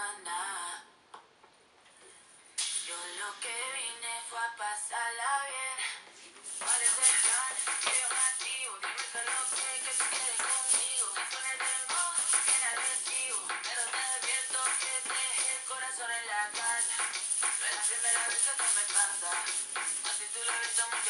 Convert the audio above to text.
más nada. Yo lo que vine fue a pasarla bien. ¿Cuál es el plan? Que yo me activo. Dime que lo que tú quieres conmigo. Me pones de modo, bien agresivo. Pero te advierto que te dejé el corazón en la casa. No es la primera vez que esto me pasa. Así tú lo ves,